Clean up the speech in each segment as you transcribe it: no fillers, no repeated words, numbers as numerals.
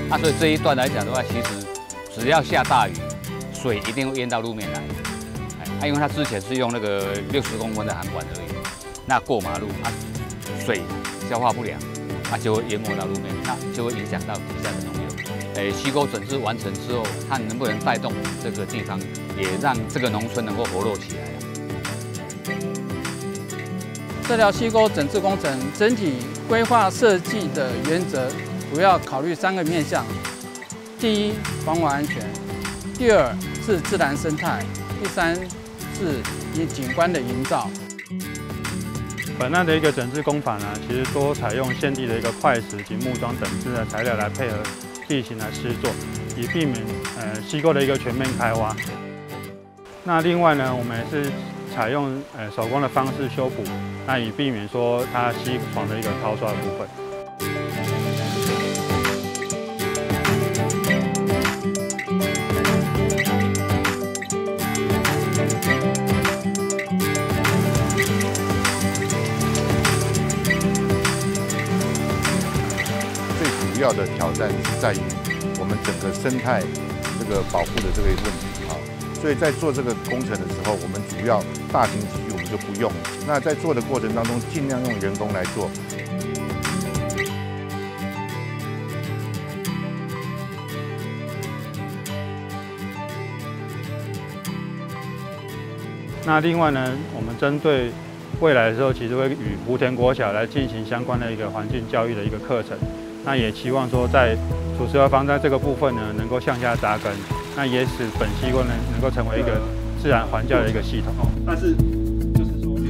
所以这一段来讲的话，其实只要下大雨，水一定会淹到路面来。因为它之前是用那个60公分的涵管而已，那过马路水消化不良，就会淹没到路面，那就会影响到底下的农友。溪沟整治完成之后，看能不能带动这个地方，也让这个农村能够活络起来。 这条溪沟整治工程整体规划设计的原则，主要考虑3个面向：第一，防火安全；第二是自然生态；第三是景观的营造。 本案的一个整治工法呢，其实多采用现地的一个块石及木桩等质的材料来配合地形来施作，以避免溪沟的一个全面开挖。那另外呢，我们也是采用手工的方式修补，那以避免说它溪床的一个掏刷的部分。 主要的挑战是在于我们整个生态这个保护的这个问题啊，所以在做这个工程的时候，我们主要大型机具我们就不用。那在做的过程当中，尽量用人工来做。 那另外呢，我们针对未来的时候，其实会与福田国小来进行相关的一个环境教育的一个课程。那也期望说，在土石流防灾这个部分呢，能够向下扎根，那也使本溪沟能够成为一个自然环教的一个系统。 但是就是说，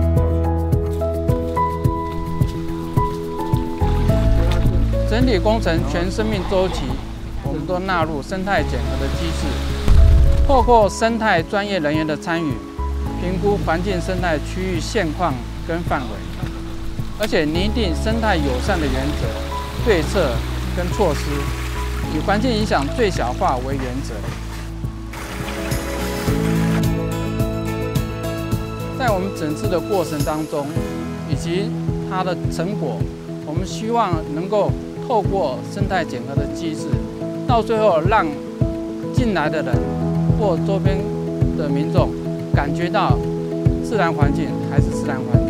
整体工程全生命周期，我们都纳入生态检核的机制，透过生态专业人员的参与，评估环境生态区域现况跟范围，而且拟定生态友善的原则、对策跟措施，以环境影响最小化为原则。在我们整治的过程当中，以及它的成果，我们希望能够透过生态检核的机制，到最后让进来的人或周边的民众感觉到自然环境还是自然环境。